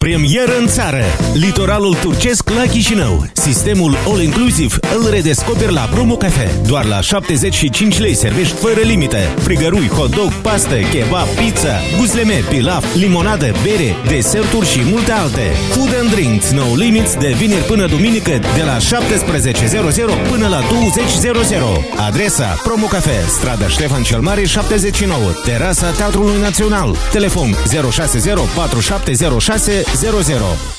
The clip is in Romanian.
Premieră în țară. Litoralul turcesc la Chișinău. Sistemul All Inclusive îl redescoperi la Promo Cafe. Doar la 75 lei servești fără limite. Frigărui, hot dog, pastă, kebab, pizza, guzleme, pilaf, limonadă, bere, deserturi și multe alte. Food and Drinks No Limits de vineri până duminică de la 17:00 până la 20:00. Adresa Promo Cafe, strada Ștefan cel Mare 79, terasa Teatrului Național. Telefon 060 4706 00.